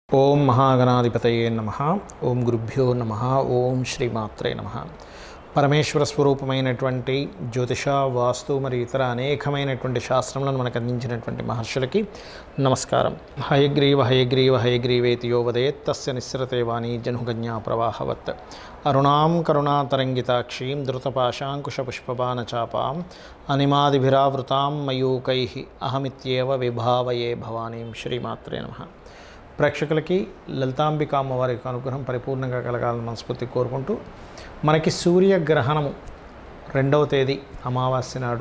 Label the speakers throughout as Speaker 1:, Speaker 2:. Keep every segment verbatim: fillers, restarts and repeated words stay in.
Speaker 1: ఓం మహాగణాధిపతయే నమః. ఓం గురుభ్యో నమః. ఓం శ్రీమాత్రే నమః. పరమేశ్వర స్వరూపమైనటువంటి జ్యోతిష, వాస్తు మరియు ఇతర అనేకమైనటువంటి శాస్త్రములను మనకు అందించినటువంటి మహర్షులకి నమస్కారం. హయగ్రీవ హయగ్రీవ హయగ్రీవేతి యో వదేత్ తస్య నిస్సరతే వాణి జనుగన్యా ప్రవాహవత్. అరుణాం కరుణాతరంగితాక్షీం ధృతపాశాంకుశపుష్పబాణచాపాం అనిమాదిభిరావృతాం మయూకైః అహమిత్యేవ విభావయే భవానీం. శ్రీమాత్రే నమః. ప్రేక్షకులకి లలితాంబిక అమ్మవారి యొక్క అనుగ్రహం పరిపూర్ణంగా కలగాలని మనస్ఫూర్తి కోరుకుంటూ, మనకి సూర్యగ్రహణము రెండవ తేదీ అమావాస్య నాడు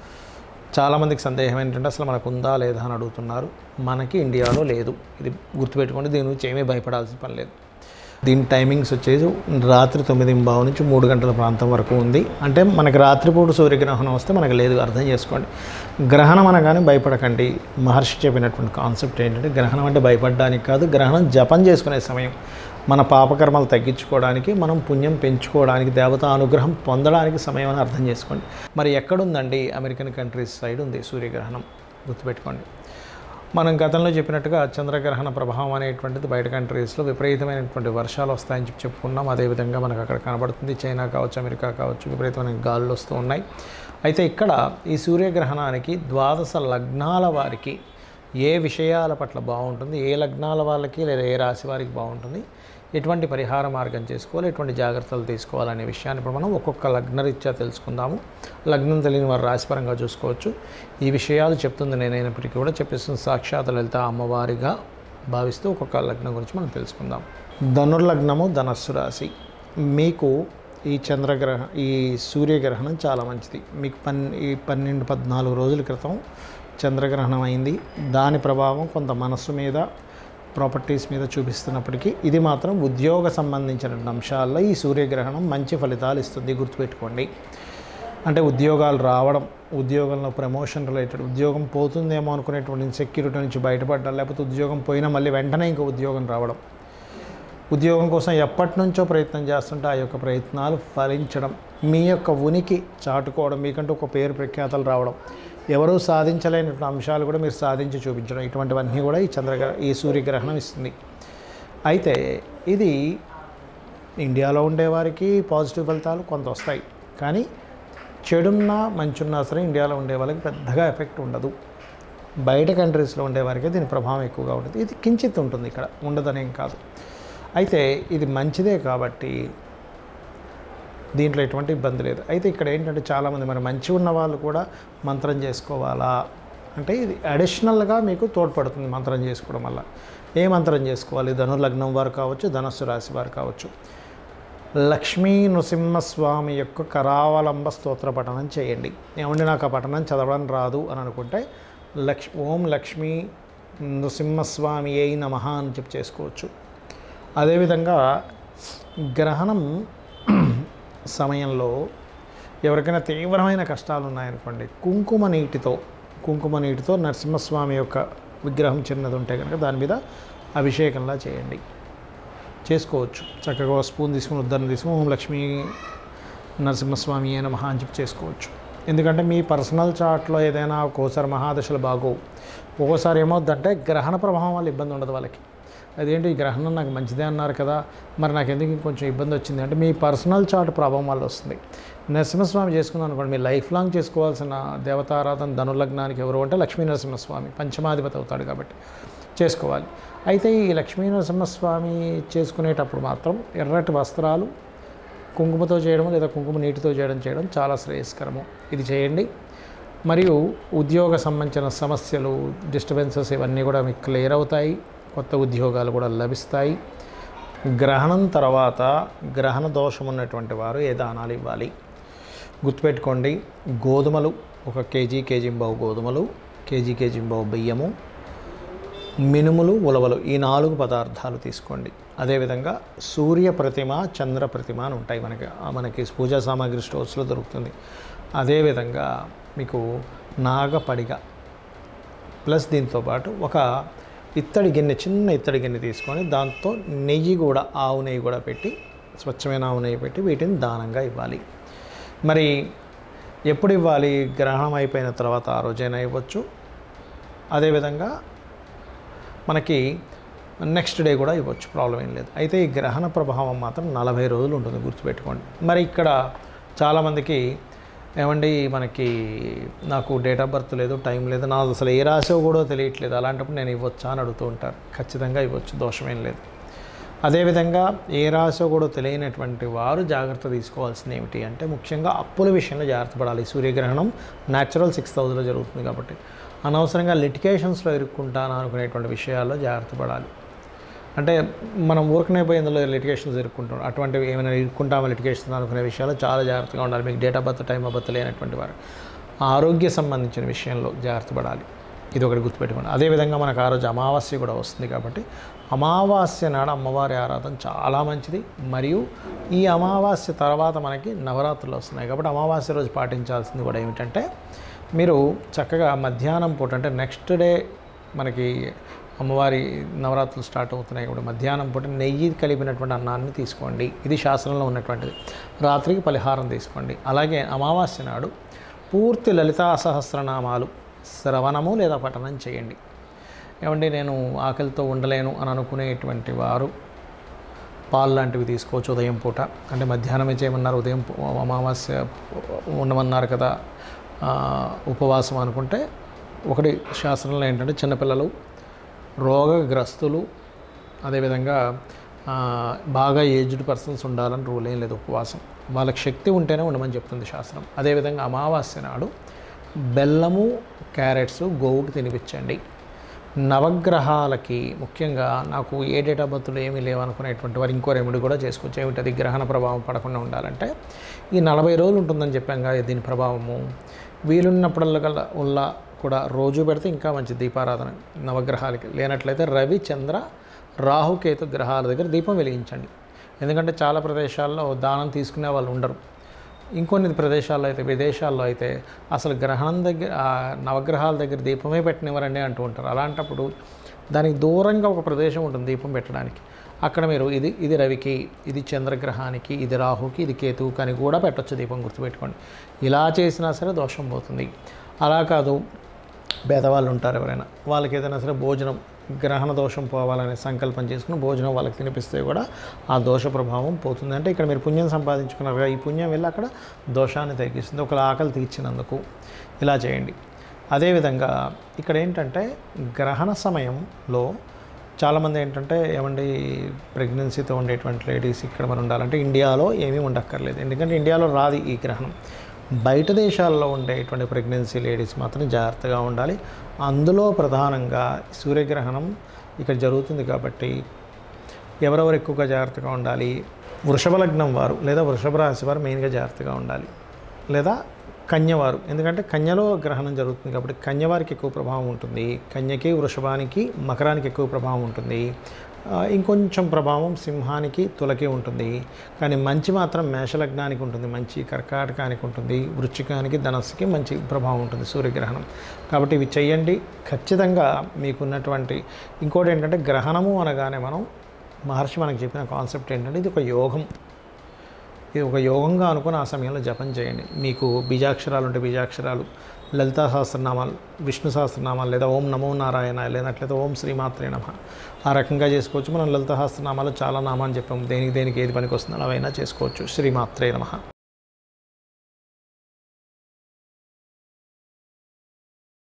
Speaker 1: చాలామందికి సందేహం ఏంటంటే అసలు మనకు ఉందా లేదా అని అడుగుతున్నారు. మనకి ఇండియాలో లేదు, ఇది గుర్తుపెట్టుకోండి. దీని గురించి ఏమీ భయపడాల్సిన పని లేదు. దీని టైమింగ్స్ వచ్చేసి రాత్రి తొమ్మిది బావు నుంచి మూడు గంటల ప్రాంతం వరకు ఉంది. అంటే మనకి రాత్రిపూట సూర్యగ్రహణం వస్తే మనకు లేదు, అర్థం చేసుకోండి. గ్రహణం అనగానే భయపడకండి. మహర్షి చెప్పినటువంటి కాన్సెప్ట్ ఏంటంటే గ్రహణం అంటే భయపడడానికి కాదు, గ్రహణం జపం చేసుకునే సమయం. మన పాపకర్మలు తగ్గించుకోవడానికి, మనం పుణ్యం పెంచుకోవడానికి, దేవతా అనుగ్రహం పొందడానికి సమయం అని అర్థం చేసుకోండి. మరి ఎక్కడుందండి? అమెరికన్ కంట్రీస్ సైడ్ ఉంది సూర్యగ్రహణం, గుర్తుపెట్టుకోండి. మనం గతంలో చెప్పినట్టుగా చంద్రగ్రహణ ప్రభావం అనేటువంటిది బయట కంట్రీస్లో విపరీతమైనటువంటి వర్షాలు వస్తాయని చెప్పి చెప్పుకున్నాం. అదేవిధంగా మనకు అక్కడ కనబడుతుంది. చైనా కావచ్చు, అమెరికా కావచ్చు, విపరీతమైన గాలులు వస్తూ ఉన్నాయి. అయితే ఇక్కడ ఈ సూర్యగ్రహణానికి ద్వాదశ లగ్నాల వారికి ఏ విషయాల పట్ల బాగుంటుంది, ఏ లగ్నాల వాళ్ళకి లేదా ఏ రాశి వారికి బాగుంటుంది, ఎటువంటి పరిహార మార్గం చేసుకోవాలి, ఎటువంటి జాగ్రత్తలు తీసుకోవాలనే విషయాన్ని ఇప్పుడు మనం ఒక్కొక్క లగ్నరీత్యా తెలుసుకుందాము. లగ్నం తెలియని వారు రాశిపరంగా చూసుకోవచ్చు. ఈ విషయాలు చెప్తుంది నేనైనప్పటికీ కూడా చెప్పేస్తుంది సాక్షాత్ లలిత అమ్మవారిగా భావిస్తూ ఒక్కొక్క లగ్నం గురించి మనం తెలుసుకుందాం. ధనుర్లగ్నము, ధనస్సు రాశి. మీకు ఈ చంద్రగ్రహ ఈ సూర్యగ్రహణం చాలా మంచిది. మీకు పన్ ఈ పన్నెండు పద్నాలుగు రోజుల క్రితం చంద్రగ్రహణం అయింది. దాని ప్రభావం కొంత మనస్సు మీద, ప్రాపర్టీస్ మీద చూపిస్తున్నప్పటికీ ఇది మాత్రం ఉద్యోగ సంబంధించిన అంశాల్లో ఈ సూర్యగ్రహణం మంచి ఫలితాలు ఇస్తుంది, గుర్తుపెట్టుకోండి. అంటే ఉద్యోగాలు రావడం, ఉద్యోగంలో ప్రమోషన్ రిలేటెడ్, ఉద్యోగం పోతుందేమో అనుకునేటువంటి ఇన్సెక్యూరిటీ నుంచి బయటపడడం, లేకపోతే ఉద్యోగం పోయినా మళ్ళీ వెంటనే ఇంకో ఉద్యోగం రావడం, ఉద్యోగం కోసం ఎప్పటి నుంచో ప్రయత్నం చేస్తుంటే ఆ యొక్క ప్రయత్నాలు ఫలించడం, మీ యొక్క ఉనికి చాటుకోవడం, మీకంటూ ఒక పేరు ప్రఖ్యాతలు రావడం, ఎవరూ సాధించలేనటువంటి అంశాలు కూడా మీరు సాధించి చూపించడం, ఇటువంటివన్నీ కూడా ఈ చంద్రగ్రహ ఈ సూర్యగ్రహణం ఇస్తుంది. అయితే ఇది ఇండియాలో ఉండేవారికి పాజిటివ్ ఫలితాలు కొంత వస్తాయి, కానీ చెడున్నా మంచున్నా సరే ఇండియాలో ఉండే వాళ్ళకి పెద్దగా ఎఫెక్ట్ ఉండదు. బయట కంట్రీస్లో ఉండేవారికి దీని ప్రభావం ఎక్కువగా ఉంటుంది. ఇది కించిత్ ఉంటుంది, ఇక్కడ ఉండదనేం కాదు. అయితే ఇది మంచిదే కాబట్టి దీంట్లో ఎటువంటి ఇబ్బంది లేదు. అయితే ఇక్కడ ఏంటంటే చాలామంది మరి మంచి ఉన్న వాళ్ళు కూడా మంత్రం చేసుకోవాలా అంటే ఇది అడిషనల్గా మీకు తోడ్పడుతుంది మంత్రం చేసుకోవడం వల్ల. ఏ మంత్రం చేసుకోవాలి? ధనుర్లగ్నం వారు కావచ్చు, ధనస్సు రాశి వారు కావచ్చు. లక్ష్మీ నృసింహస్వామి యొక్క కరావలంబ స్తోత్ర పఠనం చేయండి. ఏమంటే నాకు ఆ పఠనం చదవడం రాదు అని అనుకుంటే లక్ష్ ఓం లక్ష్మీ నృసింహస్వామి అయి నమః అని చెప్పి చేసుకోవచ్చు. అదేవిధంగా గ్రహణం సమయంలో ఎవరికైనా తీవ్రమైన కష్టాలు ఉన్నాయనుకోండి, కుంకుమ నీటితో కుంకుమ నీటితో నరసింహస్వామి యొక్క విగ్రహం చిన్నది ఉంటే కనుక దాని మీద అభిషేకంలా చేయండి, చేసుకోవచ్చు. చక్కగా స్పూన్ తీసుకుని ఉద్దరణ తీసుకుని ఓం లక్ష్మీ నరసింహస్వామి అయిన మహా అని చెప్పి చేసుకోవచ్చు. ఎందుకంటే మీ పర్సనల్ చార్ట్లో ఏదైనా ఒక్కోసారి మహాదశలు బాగోవు, ఒక్కోసారి ఏమవుద్దంటే గ్రహణ ప్రభావం వల్ల ఇబ్బంది ఉండదు వాళ్ళకి. అదేంటి ఈ గ్రహణం నాకు మంచిదే అన్నారు కదా, మరి నాకు ఎందుకు ఇంకొంచెం ఇబ్బంది వచ్చింది అంటే మీ పర్సనల్ చార్ట్ ప్రభావం వల్ల వస్తుంది. నరసింహస్వామి చేసుకుందాం అనుకోండి, మీరు లైఫ్ లాంగ్ చేసుకోవాల్సిన దేవతారాధన ధనుర్లగ్నానికి ఎవరు అంటే లక్ష్మీ నరసింహస్వామి, పంచమాధిపతి అవుతాడు కాబట్టి చేసుకోవాలి. అయితే ఈ లక్ష్మీ నరసింహస్వామి చేసుకునేటప్పుడు మాత్రం ఎర్రటి వస్త్రాలు కుంకుమతో చేయడం లేదా కుంకుమ నీటితో చేయడం చేయడం చాలా శ్రేయస్కరము. ఇది చేయండి. మరియు ఉద్యోగ సంబంధించిన సమస్యలు, డిస్టర్బెన్సెస్ ఇవన్నీ కూడా మీకు క్లియర్ అవుతాయి. కొత్త ఉద్యోగాలు కూడా లభిస్తాయి. గ్రహణం తర్వాత గ్రహణ దోషం ఉన్నటువంటి వారు ఏ దానాలు ఇవ్వాలి? గుర్తుపెట్టుకోండి. గోధుమలు ఒక కేజీ కేజీంబావు గోధుమలు, కేజీ కేజీంబావు బియ్యము, మినుములు, ఉలవలు, ఈ నాలుగు పదార్థాలు తీసుకోండి. అదేవిధంగా సూర్య ప్రతిమ, చంద్ర ప్రతిమ అని ఉంటాయి మనకి మనకి పూజా సామాగ్రి స్టోర్స్లో దొరుకుతుంది. అదేవిధంగా మీకు నాగపడిగ ప్లస్ దీంతోపాటు ఒక ఇత్తడి గిన్నె, చిన్న ఇత్తడి గిన్నె తీసుకొని దాంతో నెయ్యి కూడా, ఆవు నెయ్యి కూడా పెట్టి, స్వచ్ఛమైన ఆవు నెయ్యి పెట్టి వీటిని దానంగా ఇవ్వాలి. మరి ఎప్పుడు ఇవ్వాలి? గ్రహణం అయిపోయిన తర్వాత ఆ రోజైనా ఇవ్వచ్చు. అదేవిధంగా మనకి నెక్స్ట్ డే కూడా ఇవ్వచ్చు, ప్రాబ్లం ఏం లేదు. అయితే ఈ గ్రహణ ప్రభావం మాత్రం నలభై రోజులు ఉంటుంది, గుర్తుపెట్టుకోండి. మరి ఇక్కడ చాలామందికి ఏమండి మనకి నాకు డేట్ ఆఫ్ బర్త్ లేదు, టైం లేదు, నాకు అసలు ఏ రాశో కూడా తెలియట్లేదు, అలాంటప్పుడు నేను ఇవ్వచ్చా అని అడుగుతూ ఉంటారు. ఖచ్చితంగా ఇవ్వచ్చు, దోషమేం లేదు. అదేవిధంగా ఏ రాశో కూడా తెలియనటువంటి వారు జాగ్రత్త తీసుకోవాల్సింది ఏమిటి అంటే ముఖ్యంగా అప్పుల విషయంలో జాగ్రత్త పడాలి. సూర్యగ్రహణం న్యాచురల్ సిక్స్ థౌజండ్లో జరుగుతుంది కాబట్టి అనవసరంగా లిటికేషన్స్లో ఇరుక్కుంటాను అనుకునేటువంటి విషయాల్లో జాగ్రత్త పడాలి. అంటే మనం ఊరికనే పోయి ఇందులో లిటికేషన్స్ ఇరుక్కుంటాం, అటువంటివి ఏమైనా ఇరుక్కుంటామో లిటికేషన్స్ అనుకునే విషయాల్లో చాలా జాగ్రత్తగా ఉండాలి. మీకు date of birth, time of birth లేనటువంటి వారు ఆరోగ్య సంబంధించిన విషయంలో జాగ్రత్త పడాలి. ఇది ఒకటి గుర్తుపెట్టుకోండి. అదేవిధంగా మనకు ఆ రోజు అమావాస్య కూడా వస్తుంది కాబట్టి అమావాస్య నాడు అమ్మవారి ఆరాధన చాలా మంచిది. మరియు ఈ అమావాస్య తర్వాత మనకి నవరాత్రులు వస్తున్నాయి కాబట్టి అమావాస్య రోజు పాటించాల్సింది కూడా ఏమిటంటే మీరు చక్కగా మధ్యాహ్నం పూట అంటే నెక్స్ట్ డే మనకి అమ్మవారి నవరాత్రులు స్టార్ట్ అవుతున్నాయి కాబట్టి మధ్యాహ్నం పూట నెయ్యి కలిపినటువంటి అన్నాన్ని తీసుకోండి, ఇది శాస్త్రంలో ఉన్నటువంటిది. రాత్రికి పరిహారం తీసుకోండి. అలాగే అమావాస్య నాడు పూర్తి లలితా సహస్రనామాలు శ్రవణము లేదా పఠనం చేయండి. ఏమండి నేను ఆకలితో ఉండలేను అని అనుకునేటువంటి వారు పాలు లాంటివి తీసుకోవచ్చు ఉదయం పూట. అంటే మధ్యాహ్నమే చేయమన్నారు, ఉదయం అమావాస్య ఉండమన్నారు కదా ఉపవాసం అనుకుంటే ఒకటి శాస్త్రంలో ఏంటంటే చిన్నపిల్లలు, రోగగ్రస్తులు, అదేవిధంగా బాగా ఏజ్డ్ పర్సన్స్ ఉండాలని రూల్ ఏం లేదు. ఉపవాసం వాళ్ళకి శక్తి ఉంటేనే ఉండమని చెప్తుంది శాస్త్రం. అదేవిధంగా అమావాస్య నాడు బెల్లము, క్యారెట్స్ గోవుకి తినిపించండి. నవగ్రహాలకి ముఖ్యంగా నాకు ఏ డేట్ ఆఫ్ బర్త్లో ఏమీ లేవనుకునేటువంటి వారు ఇంకో రెమెడీ కూడా చేసుకోవచ్చు. ఏమిటి అది? గ్రహణ ప్రభావం పడకుండా ఉండాలంటే ఈ నలభై రోజులు ఉంటుందని చెప్పాం కదా దీని ప్రభావము, వీలున్నప్పుడల్లా ఉల్లా కూడా రోజు పెడితే ఇంకా మంచి దీపారాధన నవగ్రహాలకి. లేనట్లయితే రవి, చంద్ర, రాహుకేతు గ్రహాల దగ్గర దీపం వెలిగించండి. ఎందుకంటే చాలా ప్రదేశాల్లో దానం తీసుకునే వాళ్ళు ఉండరు. ఇంకొన్ని ప్రదేశాల్లో అయితే, విదేశాల్లో అయితే అసలు గ్రహణం దగ్గర నవగ్రహాల దగ్గర దీపమే పెట్టినవరండి అంటూ ఉంటారు. అలాంటప్పుడు దానికి దూరంగా ఒక ప్రదేశం ఉంటుంది దీపం పెట్టడానికి. అక్కడ మీరు ఇది ఇది రవికి, ఇది చంద్రగ్రహానికి, ఇది రాహుకి, ఇది కేతువుకి అని కూడా పెట్టవచ్చు దీపం, గుర్తుపెట్టుకోండి. ఇలా చేసినా సరే దోషం పోతుంది. అలా కాదు పేదవాళ్ళు ఉంటారు ఎవరైనా, వాళ్ళకి ఏదైనా సరే భోజనం గ్రహణ దోషం పోవాలనే సంకల్పం చేసుకుని భోజనం వాళ్ళకి తినిపిస్తే కూడా ఆ దోష ప్రభావం పోతుంది. అంటే ఇక్కడ మీరు పుణ్యం సంపాదించుకున్నారు, ఈ పుణ్యం వెళ్ళి అక్కడ దోషాన్ని తగ్గిస్తుంది. ఒకళ్ళ ఆకలి తీర్చినందుకు ఇలా చేయండి. అదేవిధంగా ఇక్కడ ఏంటంటే గ్రహణ సమయంలో చాలామంది ఏంటంటే ఏమండి ప్రెగ్నెన్సీతో ఉండేటువంటి లేడీస్ ఇక్కడ మనం ఉండాలంటే ఇండియాలో ఏమీ ఉండక్కర్లేదు, ఎందుకంటే ఇండియాలో రాది ఈ గ్రహణం. బయట దేశాల్లో ఉండేటువంటి ప్రెగ్నెన్సీ లేడీస్ మాత్రం జాగ్రత్తగా ఉండాలి. అందులో ప్రధానంగా సూర్యగ్రహణం ఇక్కడ జరుగుతుంది కాబట్టి ఎవరెవరు ఎక్కువగా జాగ్రత్తగా ఉండాలి? వృషభ లగ్నం వారు లేదా వృషభ రాశి వారు మెయిన్గా జాగ్రత్తగా ఉండాలి, లేదా కన్యవారు, ఎందుకంటే కన్యలో గ్రహణం జరుగుతుంది కాబట్టి కన్యవారికి ఎక్కువ ప్రభావం ఉంటుంది. కన్యకి, వృషభానికి, మకరానికి ఎక్కువ ప్రభావం ఉంటుంది. ఇంకొంచెం ప్రభావం సింహానికి, తులకి ఉంటుంది. కానీ మంచి మాత్రం మేషలగ్నానికి ఉంటుంది, మంచి కర్కాటకానికి ఉంటుంది, వృశ్చికానికి, ధనస్సుకి మంచి ప్రభావం ఉంటుంది సూర్యగ్రహణం. కాబట్టి ఇవి చెయ్యండి ఖచ్చితంగా. మీకున్నటువంటి ఇంకోటి ఏంటంటే గ్రహణము అనగానే మనం మహర్షి మనకు చెప్పిన కాన్సెప్ట్ ఏంటంటే ఇది ఒక యోగం, ఇది ఒక యోగంగా అనుకుని ఆ సమయంలో జపం చేయండి. మీకు బీజాక్షరాలు ఉంటే బీజాక్షరాలు, లలితా సహస్రనామాలు, విష్ణు సహస్రనామాలు, లేదా ఓం నమో నారాయణ, లేనట్లయితే ఓం శ్రీమాత్రే నమః ఆ రకంగా చేసుకోవచ్చు. మనం లలితా సహస్రనామాలు చాలా నామాన్ని చెప్పాము, దేనికి దేనికి ఏది పనికి వస్తుందో అవైనా చేసుకోవచ్చు. శ్రీమాత్రే నమః.